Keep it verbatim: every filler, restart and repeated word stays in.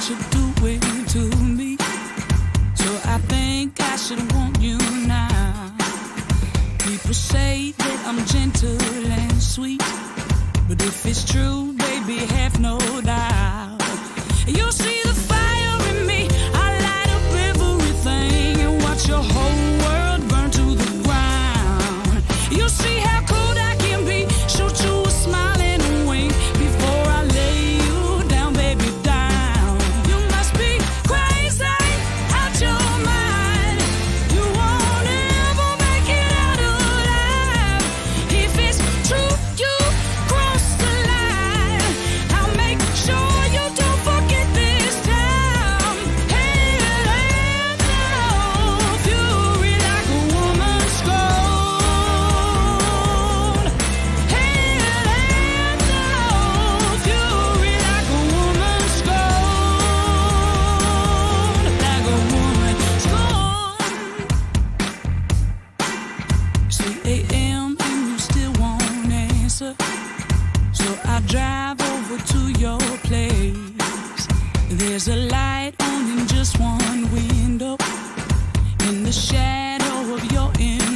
what you're doing to me. So I think I should want you now. People say that I'm gentle and sweet, but if it's true, baby, have no doubt. You'll see the fire in me. I light up everything and watch your whole world burn to the ground. You'll see how cold I can be. Shoot you a smile and a wink before I lay you down, baby, down. You must be crazy, out your mind. You won't ever make it out alive. If it's true, you cross the line. I'll make sure you don't forget this time. Hey, let down fury like a woman's gold. Hey, let down fury like a woman's gold. Like a woman's gold. It's eight a m and you still won't answer. So I drive over to your place. There's a light on in just one window. In the shadow of your